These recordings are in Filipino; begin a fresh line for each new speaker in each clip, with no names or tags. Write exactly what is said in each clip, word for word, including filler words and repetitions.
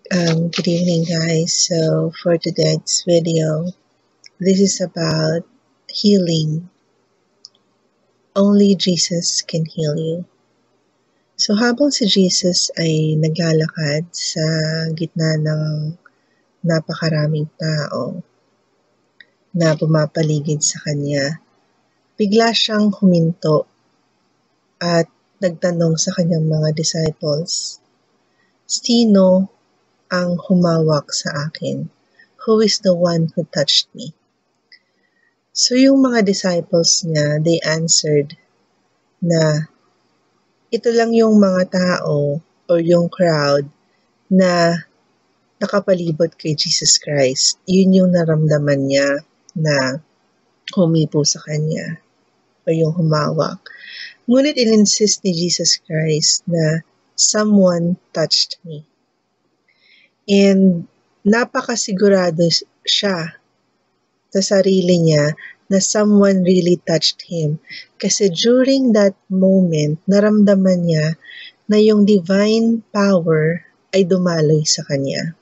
Um, good evening, guys. So, for today's video, this is about healing. Only Jesus can heal you. So, habang si Jesus ay naglalakad sa gitna ng napakaraming tao na pumapaligid sa kanya, bigla siyang huminto at nagtanong sa kanyang mga disciples, "Sino ang humawak sa akin? Who is the one who touched me?" So yung mga disciples niya, they answered na ito lang yung mga tao or yung crowd na nakapalibot kay Jesus Christ. Yun yung naramdaman niya na humipo sa kanya o yung humawak. Ngunit in-insist ni Jesus Christ na someone touched me. And napakasigurado siya sa sarili niya na someone really touched him. Kasi during that moment, naramdaman niya na yung divine power ay dumaloy sa kanya.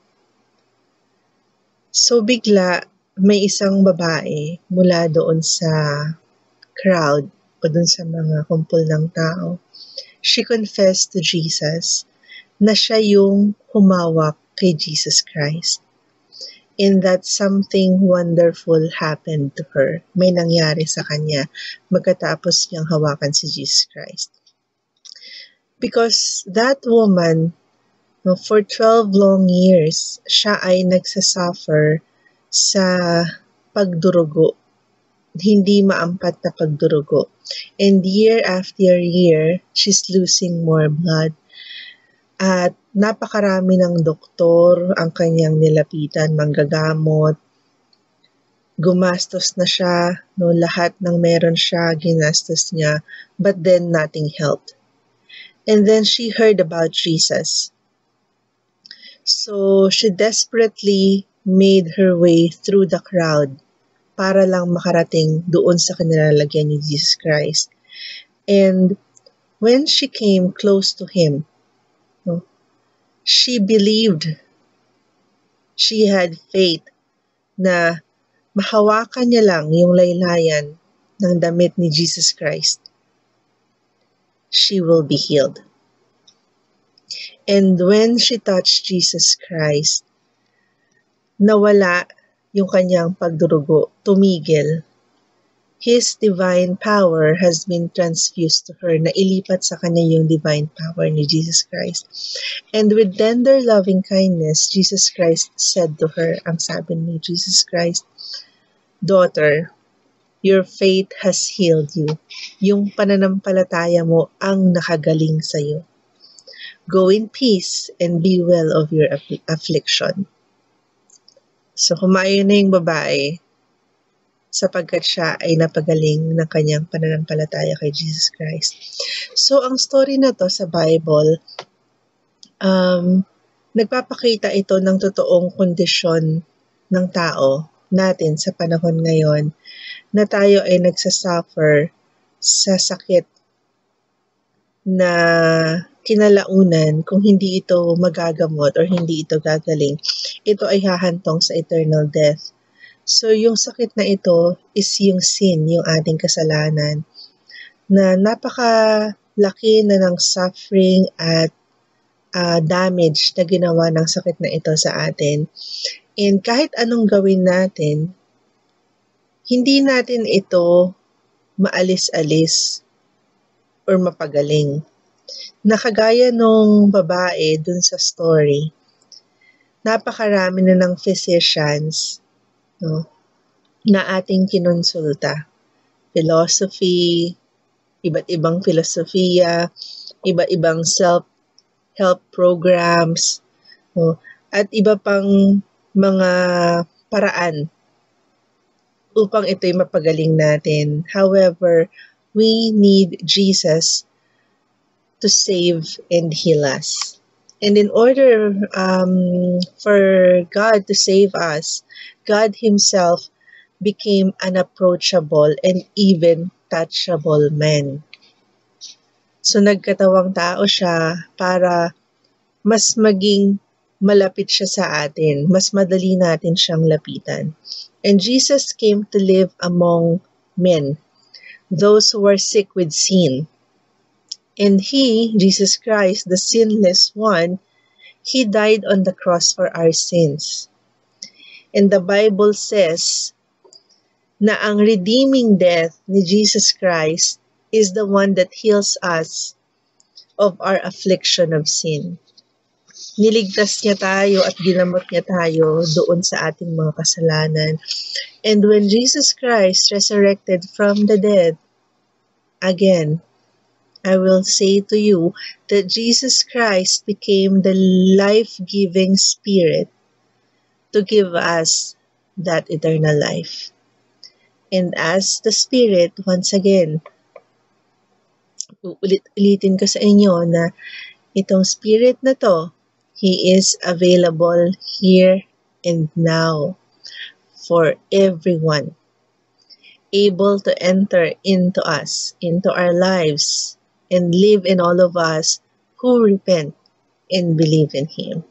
So bigla, may isang babae mula doon sa crowd o doon sa mga kumpol ng tao. She confessed to Jesus na siya yung humawak kay Jesus Christ. In that something wonderful happened to her. May nangyari sa kanya magkatapos niyang hawakan si Jesus Christ. Because that woman, no, for twelve long years, siya ay nagsasuffer sa pagdurugo. Hindi maampat na pagdurugo. And year after year, she's losing more blood. At napakarami ng doktor ang kanyang nilapitan, manggagamot. Gumastos na siya, no, lahat ng meron siya, ginastos niya, but then nothing helped. And then she heard about Jesus. So she desperately made her way through the crowd para lang makarating doon sa kanilalagyan ni Jesus Christ. And when she came close to him, no, she believed, she had faith na mahawakan niya lang yung laylayan ng damit ni Jesus Christ, she will be healed. And when she touched Jesus Christ, nawala yung kanyang pagdurugo, tumigil. His divine power has been transfused to her, na ilipat sa kanya yung divine power ni Jesus Christ. And with tender loving kindness, Jesus Christ said to her, ang sabi ni Jesus Christ, "Daughter, your faith has healed you." Yung pananampalataya mo ang nakagaling sa'yo. Go in peace and be well of your aff- affliction. So kumayo na yung babae sapagkat siya ay napagaling ng kanyang pananampalataya kay Jesus Christ. So ang story na to sa Bible, um, nagpapakita ito ng totoong kondisyon ng tao natin sa panahon ngayon na tayo ay nagsasuffer sa sakit na kinalaunan kung hindi ito magagamot or hindi ito gagaling, ito ay hahantong sa eternal death. So yung sakit na ito is yung sin, yung ating kasalanan, na napakalaki na ng suffering at uh, damage na ginawa ng sakit na ito sa atin. And kahit anong gawin natin, hindi natin ito maalis-alis or mapagaling. Nakagaya nung babae dun sa story, napakarami na ng physicians, no, na ating kinonsulta. Philosophy, iba't ibang filosofiya, iba't ibang self-help programs, no, at iba pang mga paraan upang ito'y mapagaling natin. However, we need Jesus to save and heal us. And in order um, for God to save us, God Himself became an approachable and even touchable man. So nagkatawang tao siya para mas maging malapit siya sa atin. Mas madali natin siyang lapitan. And Jesus came to live among men, those who were sick with sin. And He, Jesus Christ, the sinless one, He died on the cross for our sins. And the Bible says na ang redeeming death ni Jesus Christ is the one that heals us of our affliction of sin. Niligtas niya tayo at ginamot niya tayo doon sa ating mga kasalanan. And when Jesus Christ resurrected from the dead, again, I will say to you that Jesus Christ became the life-giving Spirit to give us that eternal life. And as the Spirit, once again, ulit-ulitin ko sa inyo na itong Spirit na to, He is available here and now for everyone, able to enter into us, into our lives, and live in all of us who repent and believe in Him.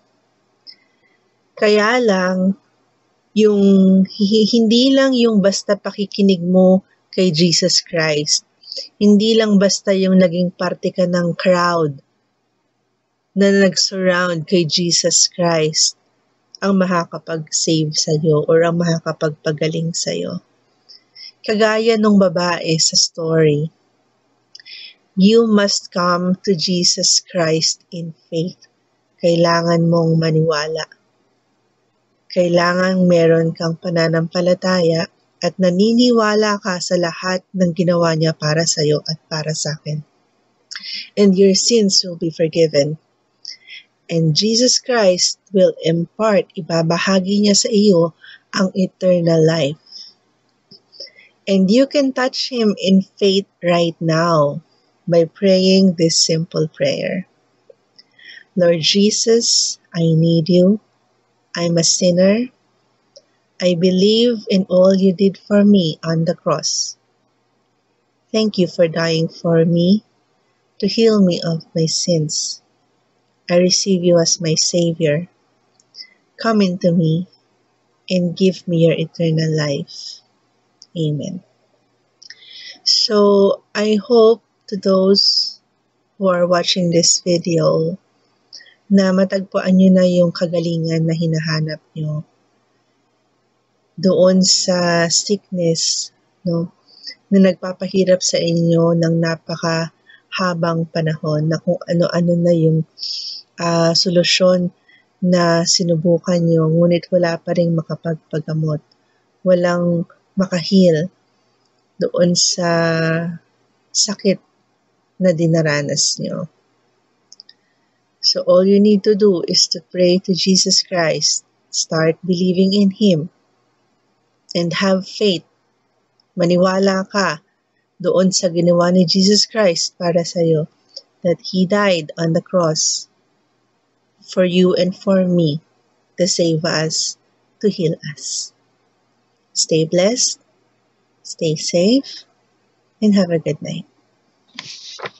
Kaya lang, yung hindi lang yung basta pakikinig mo kay Jesus Christ, hindi lang basta yung naging parte ka ng crowd na nag-surround kay Jesus Christ ang makakapag-save sa'yo or ang makakapagpagaling sa'yo. Kagaya nung babae sa story, you must come to Jesus Christ in faith. Kailangan mong maniwala. Kailangan meron kang pananampalataya at naniniwala ka sa lahat ng ginawa niya para sa'yo at para sa akin. And your sins will be forgiven. And Jesus Christ will impart, ibabahagi niya sa iyo ang eternal life. And you can touch Him in faith right now by praying this simple prayer. Lord Jesus, I need you. I'm a sinner. I believe in all you did for me on the cross. Thank you for dying for me to heal me of my sins. I receive you as my Savior. Come into me and give me your eternal life. Amen. So, I hope to those who are watching this video na matagpuan nyo na yung kagalingan na hinahanap nyo doon sa sickness, no, na nagpapahirap sa inyo ng napakahabang panahon, na kung ano-ano na yung uh, solusyon na sinubukan nyo, ngunit wala pa rin makapagpagamot. Walang makahil doon sa sakit na dinaranas nyo. So all you need to do is to pray to Jesus Christ, start believing in Him, and have faith. Maniwala ka doon sa ginawa ni Jesus Christ para sa iyo, that He died on the cross for you and for me to save us, to heal us. Stay blessed, stay safe, and have a good night.